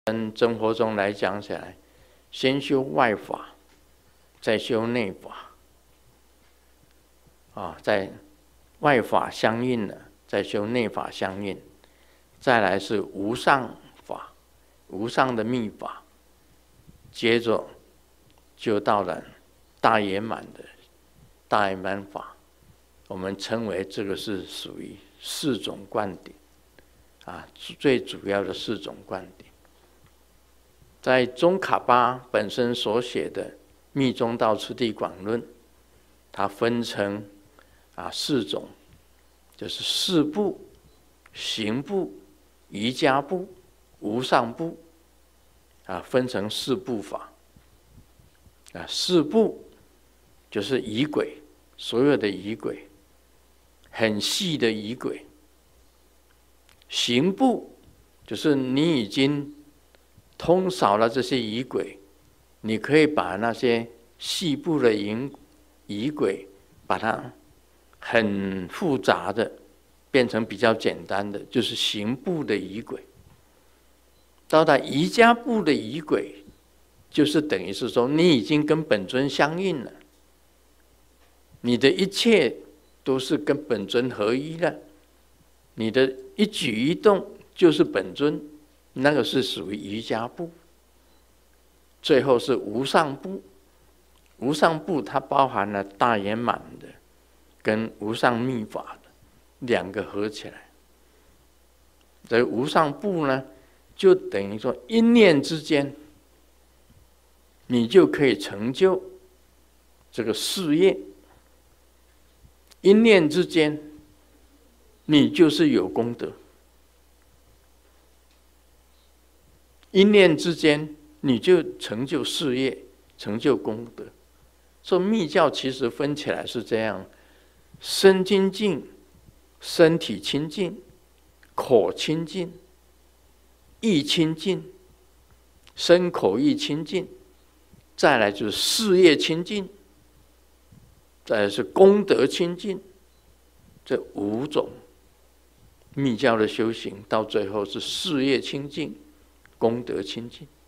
生活中来讲起来，先修外法，再修内法。在外法相应了，再修内法相应，再来是无上法，无上的密法，接着就到了大圆满的大圆满法。我们称为这个是属于四种灌顶最主要的四种灌顶。在宗喀巴本身所写的《密宗道次第广论》，它分成四种，就是四部、行部、瑜伽部、无上部，分成四部法。四部就是仪轨，所有的仪轨，很细的仪轨。行部就是你已经通扫了这些仪轨，你可以把那些细部的仪轨，把它很复杂的变成比较简单的，就是行部的仪轨。到达瑜伽部的仪轨，就是等于是说你已经跟本尊相应了，你的一切都是跟本尊合一了，你的一举一动就是本尊，那个是属于瑜伽部。最后是无上部，无上部它包含了大圆满的跟无上密法的两个合起来。这无上部呢，就等于说一念之间，你就可以成就这个事业。一念之间，你就是有功德。一念之间，你就成就事业，成就功德。所以密教其实分起来是这样：身清净，身体清净；口清净，意清净；身口意清净。再来就是事业清净，再来是功德清净。这五种密教的修行，到最后是事业清净，功德清净。